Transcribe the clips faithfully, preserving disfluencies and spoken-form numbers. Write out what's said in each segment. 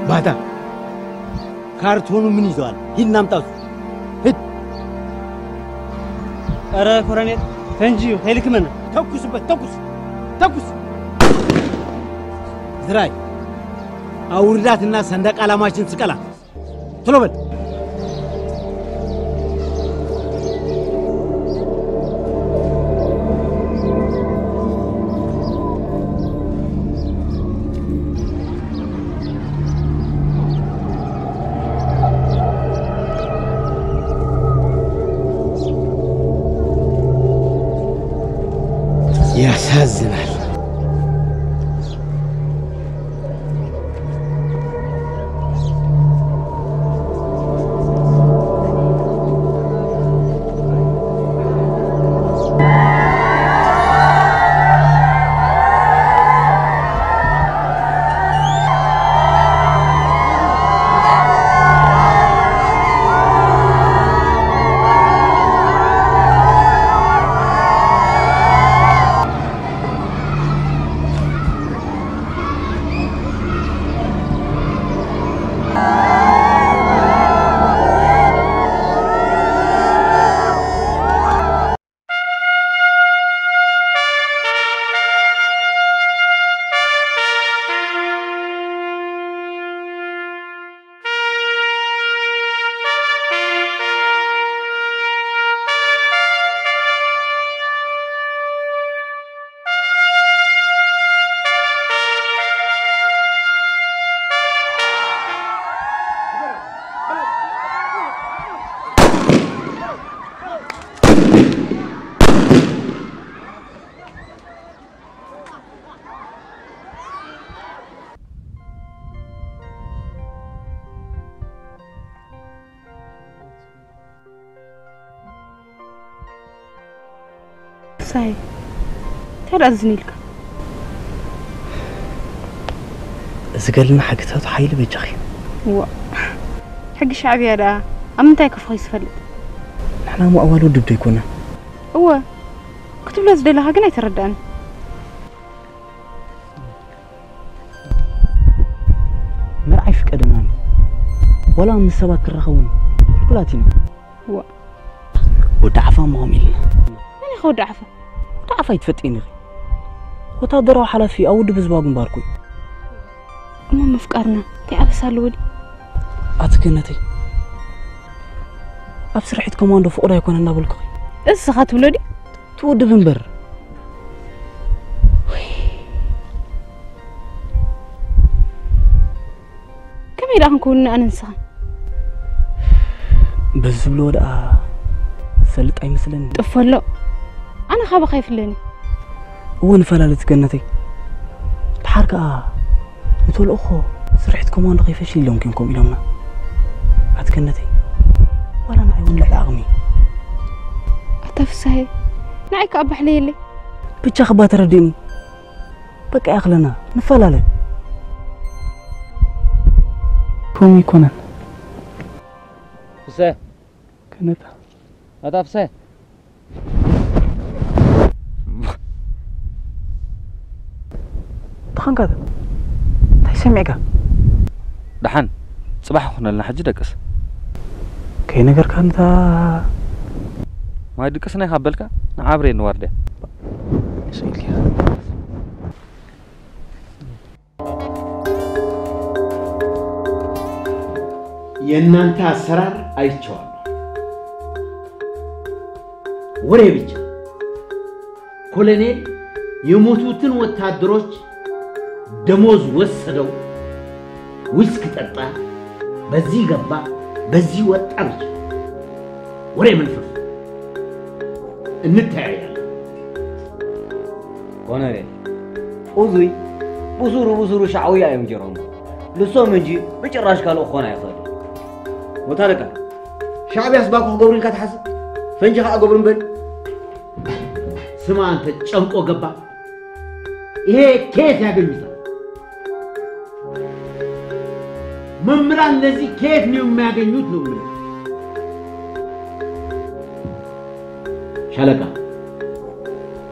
ባታ ካርቶኑ ምን ይዟል? ሂድና አምጣው። ሂድ። ኧረ ኮሎኔል ፈንጂው ሄልክመን ተኩስበት፣ ተኩስ ተኩስ። ዝራይ አውርዳትና ሰንደቅ ዓላማችን ስቀላ። ቶሎ በል። ያሳዝናል። صحيح ترى لك زقلنا حقتها حيل بجخي و حق شعبي هذا أمتى كيف يسفل نحنا مو أول ود بده يكون هو كتب له زدلها قنا يتردان ما عارف كدمان ولا من سباك الرخون كلاتنا هو ودعفة ما هم إلنا يعني خود دعفة دعفة يتفتيني وتقدروا حلفي أود بزواج مباركوي ما مفكرنا تعرف سالودي أتكنتي أبصر حيت كماندو فوق راه يكون لنا بالكوي السخات ولدي تود بنبر كم يراح نكون أنا نسخ بس بلو دا سلط أي مثلاً تفلو أنا خاب خايف لني هو نفلالت كنتي تحركة مثل أخو سرحت كماندو خايفة شيء لهم كنكم إلهمنا أتكنتي ولا نعيون للعغمي أتفسهي نعيك أبح ليلي بيتشا خبات رديني بك أخلنا نفلالت كومي كونان فسه كنتا هذا فسه دحان كذا تاي سمعك دحان صباح خنا لنا حجي دقس كاي نجر كانتا ما دقسنا يخبلك نعابري نورده سيلي የእናንተ አሰራር አይቻለሁ ወሬ ብቻ ኮሎኔል የሞቱትን ወታደሮች ደሞዝ ወሰደው ዊስክ ጠጣ በዚህ ገባ በዚህ ወጣ ብቻ ወሬ መንፈስ እንታያለን ኮሎኔል ኡዙይ ቡዙሩ ቡዙሩ ሻዕውያ የምጀሮም ልሶም እንጂ በጭራሽ ካልኦ ኾና ይኸል وتارك شعبي أسباق قبرين كتحسب فنجح قبرين بل سمع أنت تشمكو قبا إيه كيف يا قلبي ممران الذي كيف نيوم ما قنيوت نوم شالكا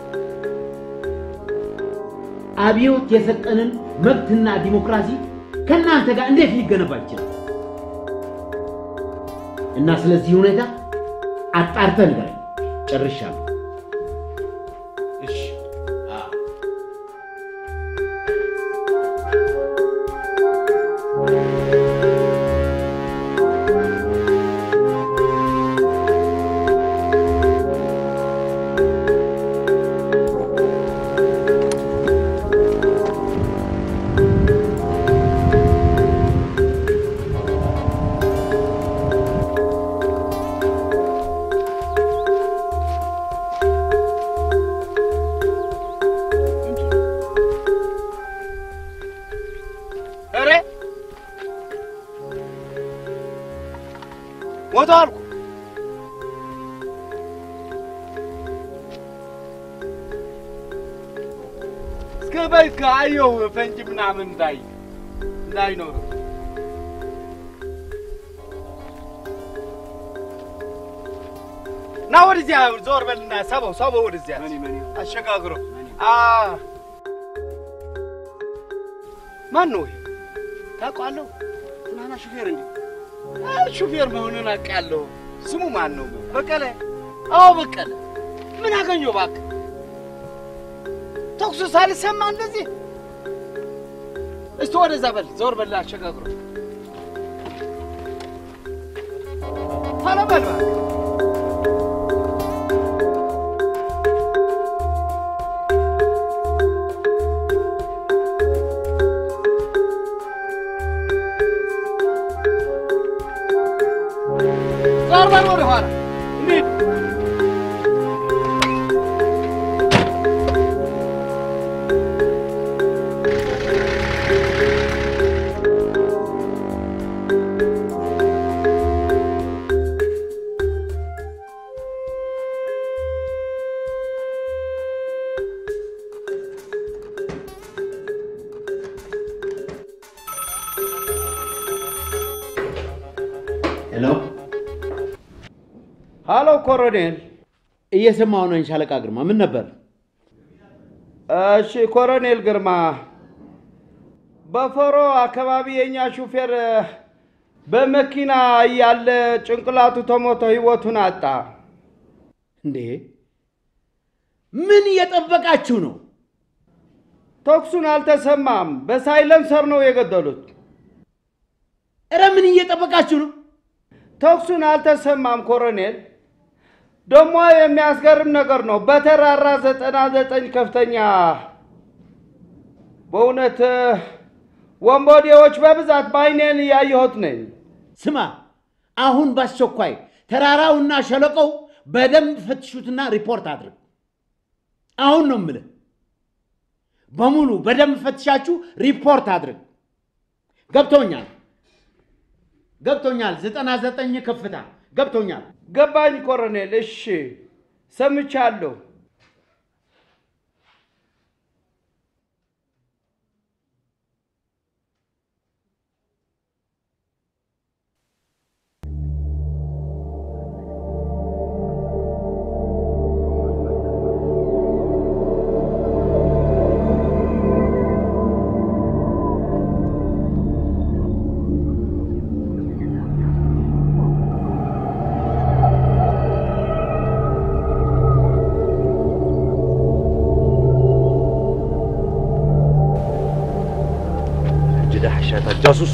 أبيوت يسكنن مبتنا ديمقراطي ከናንተ ጋር እንዴት ሊገነባ ይችላል? እና ስለዚህ ሁኔታ አጣርተህ ንገረኝ። ጨርሻለሁ። እሺ ሞታልኩ እስከበይ ካየው ፈንጂ ምናምን እንዳይ እንዳይኖር ና ወደዚያ ዞር በልና ሰበው ሰበው ወደዚያ አሸጋግሮ አ ማን ነው ታውቃለህ? ትናና ሹፌር እንዴ? ሹፌር መሆኑን አውቃለሁ። ስሙ ማን ነው? በቀለ። አዎ በቀለ። ምን አገኘው እባክህ? ተኩስ ሳልሰማ እንደዚህ እስቲ ወደዛ በል ዞር በል አሸጋግሮ ታለበል ዞር ወደ ኋላ እንዴት Hello? Hello, Coronel. እየሰማሁ ነው ሻለቃ ግርማ። ምን ነበር? እሺ ኮሎኔል ግርማ በፈሮ አካባቢ የኛ ሹፌር በመኪና ያለ ጭንቅላቱ ተሞቶ ህይወቱን አጣ። እንዴ ምን እየጠበቃችሁ ነው? ተኩሱን አልተሰማም። በሳይለንሰር ነው የገደሉት። እረ ምን እየጠበቃችሁ ነው? ተኩሱን አልተሰማም ኮሎኔል። ደሞ የሚያስገርም ነገር ነው። በተራራ ዘጠና ዘጠኝ ከፍተኛ በእውነት ወንበዴዎች በብዛት ባይኔን ያየሁት ነኝ። ስማ አሁን ባስቸኳይ ተራራውና ሸለቆው በደንብ ፈትሹትና ሪፖርት አድርግ። አሁን ነው የምልህ። በሙሉ በደንብ ፈትሻችሁ ሪፖርት አድርግ። ገብቶኛል ገብቶኛል ዘጠና ዘጠኝ ከፍታ ገብቶኛል። ገባኝ ኮሎኔል። እሺ ሰምቻለሁ። جاسوس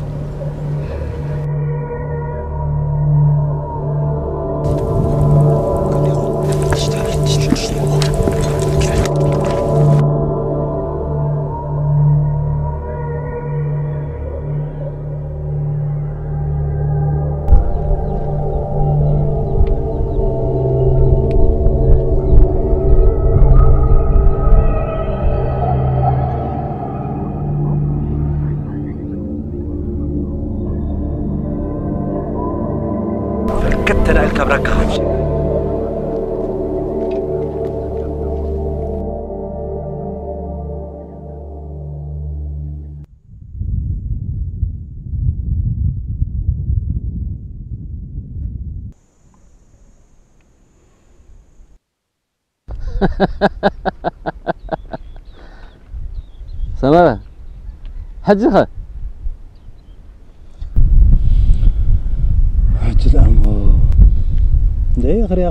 كتر الكبرى كهوش سمارة حجها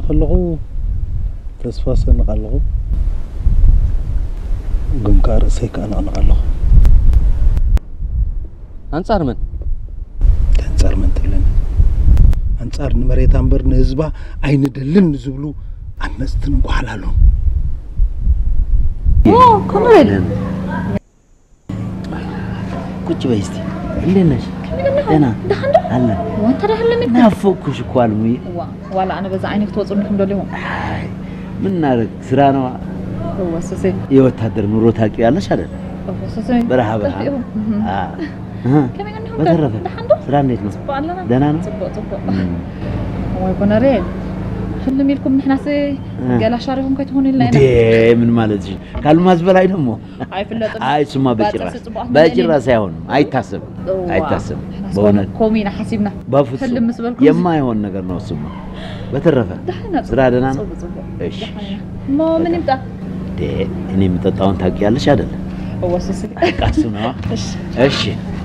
خلقوا تسفاس نقلقوا قمكار سيك أنا نقلقوا أنصار من أنصار من تلنا أنصار نمريت أمبر نزبا أين دلن نزبلو أمستن وحلالون أوه كمل كنت بيستي ليش أنا هلا وانت راه هلا من نافوكش كوالمي ولا أنا بزا عينك توصلنكم دولهم من نارك سرانا هو سوسي يوتهدر نورو تاكي يالله شادن هو سوسي برها برها آه ها كم يغنيهم بترفع دحندو سران نيت نص صبالنا دنانا صبو صبو هو يكون ريل حلم يلكم نحنا سي قال شارهم كتهون لنا دي من مالتي قالوا ما زبل اي دمو اي فلت اي سما بجرا بجرا سايون اي تاسب اي تاسب بونا كومينا حسيبنا بفص حلم مسبلكم يما يهون ነገር ነው ስማ በተረፈ ስራ ደህና ነው እሺ ما من امتى ዴ እኔ የምጠጣውን ታውቂያለሽ አይደል هو سوسي ቃሱ ነው እሺ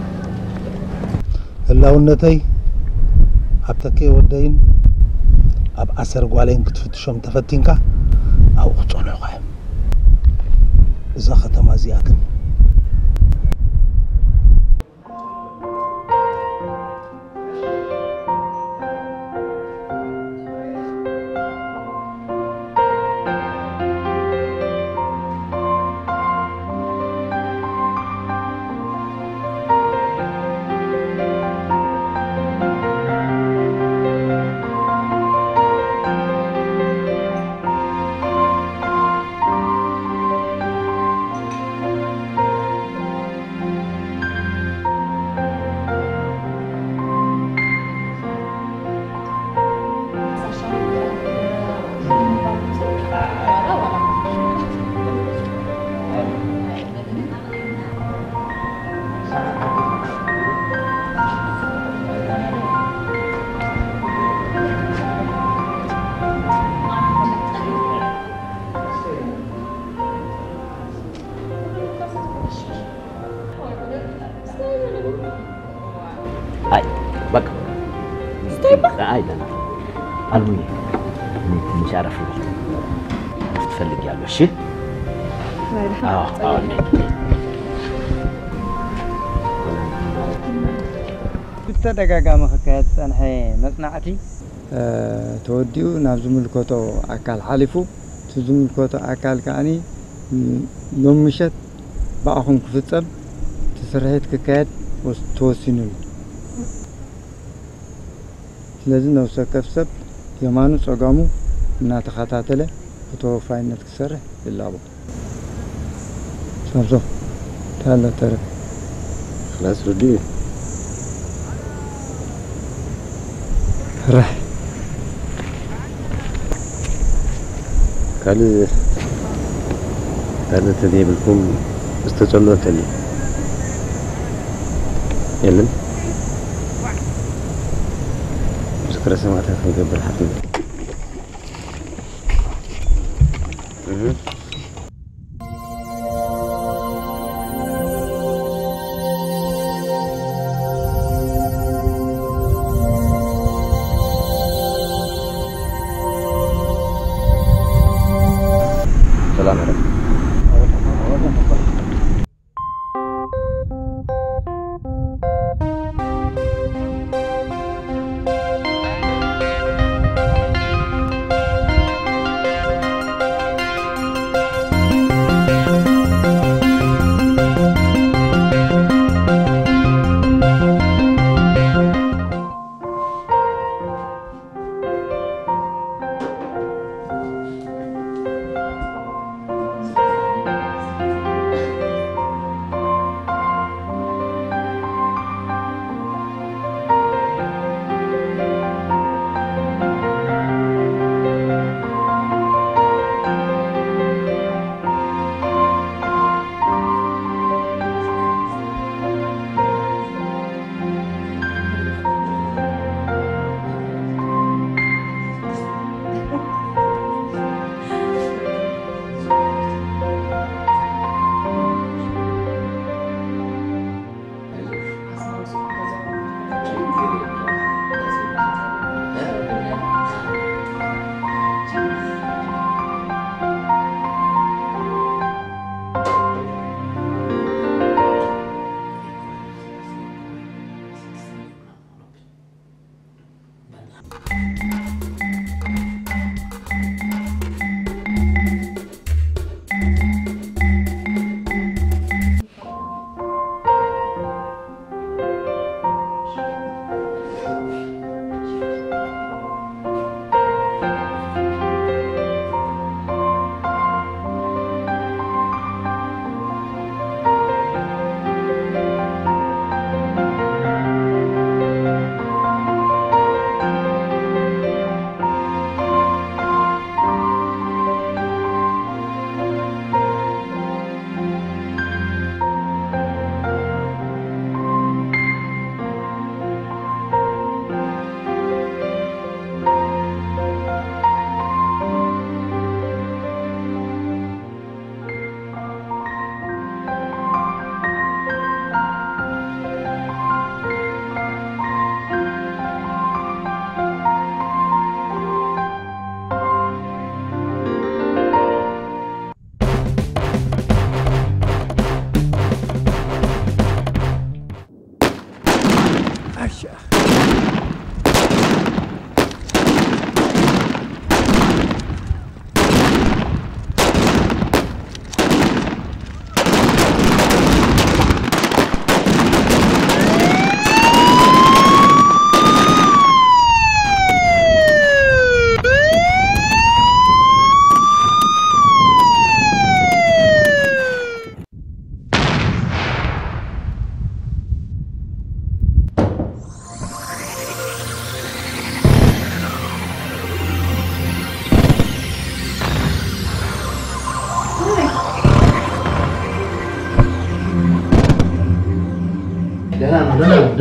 هلاونتي أبتكي ودين أب أسر قوالين كتفتشهم تفتينكا أو أطولوا قايم إذا ختم أزياكن هاي بقى استيبا هاي ده المهم مش عارف تفلق يا بشي اه اه تدقاقا مخكات أنحي مصنعتي أه توديو نابزو ملكوتو أكال حالفو تزو ملكوتو أكال كاني يوم مشت بأخون كفتب تسرحيت ككاد وتوسينو لازم نوصل كفسب يمانو صقامو ناتخاتاتله وتوفاينت كسره باللعبة شوف شوف تعال ترى خلاص ردي راح قال قال تدي بالكم استطلعوا تلي يلا ذكر سمعتها في قبل حبيبي سلام عليكم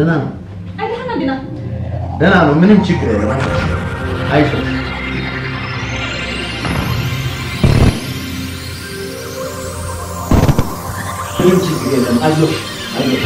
ደህና ነው። አይ ደህና ዲና ደህና ነው። ምንም ችግር የለም። አይዞህ ምንም ችግር የለም። አይዞህ አይዞህ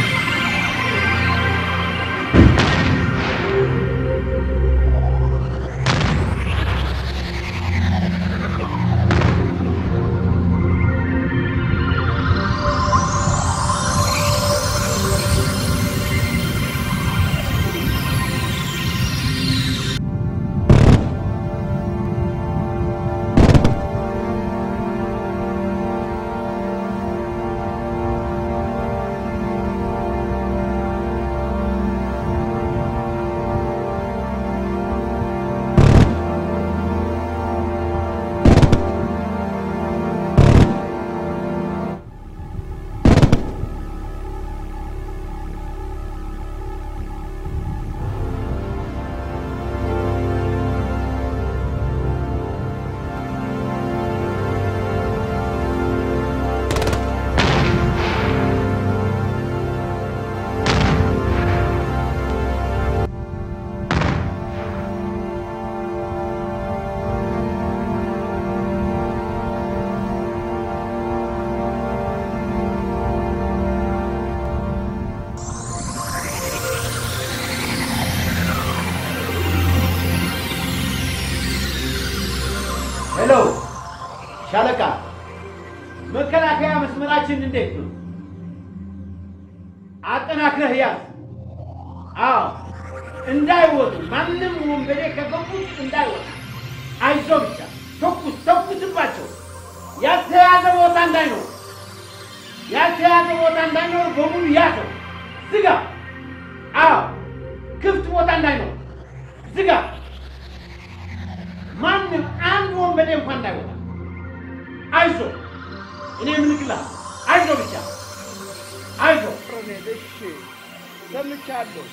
ሻለቃ መከላከያ መስመራችን እንዴት ነው? አጠናክረህ ያዝ። አዎ እንዳይወጡ ማንንም ወንበዴ ከገቡት እንዳይወጣ። አይዞህ ብቻ ተኩስ ተኩስባቸው። ያልተያዘ ቦታ እንዳይኖር ያልተያዘ ቦታ እንዳይኖር በሙሉ ያዘው። ዝጋ። አዎ ክፍት ቦታ እንዳይኖር ዝጋ። ማንም አንድ ወንበዴ እንኳን እንዳይወጣ። አይዞህ እኔ ምን ይላል? አይዞህ ብቻ አይዞህ። እሺ ሰምቻለሁ።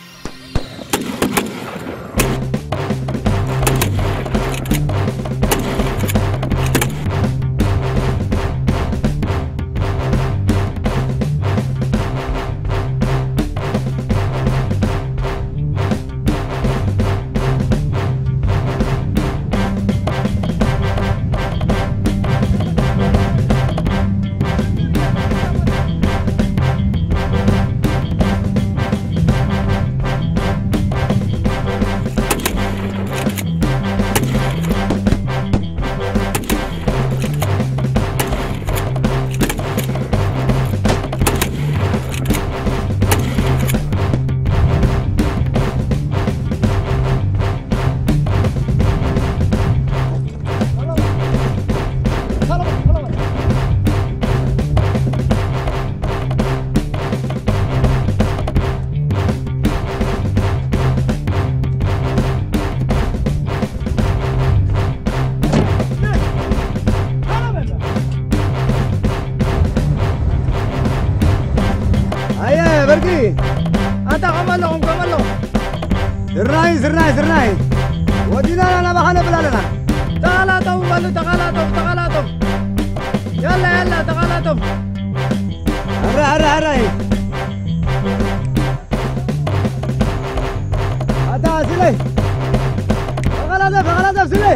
زرناي زرناي زرناي ودينا انا بحنا بلالنا تغلطوا بلو تغلطوا تغلطوا يلا يلا تغلطوا هرا هرا هرا هذا سلي تغلطوا تغلطوا سلي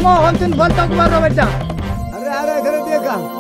ከምኡ ከምቲ ንፈልጦ ግበሮ በጃ ኣረ ኣረ ተረዲእካ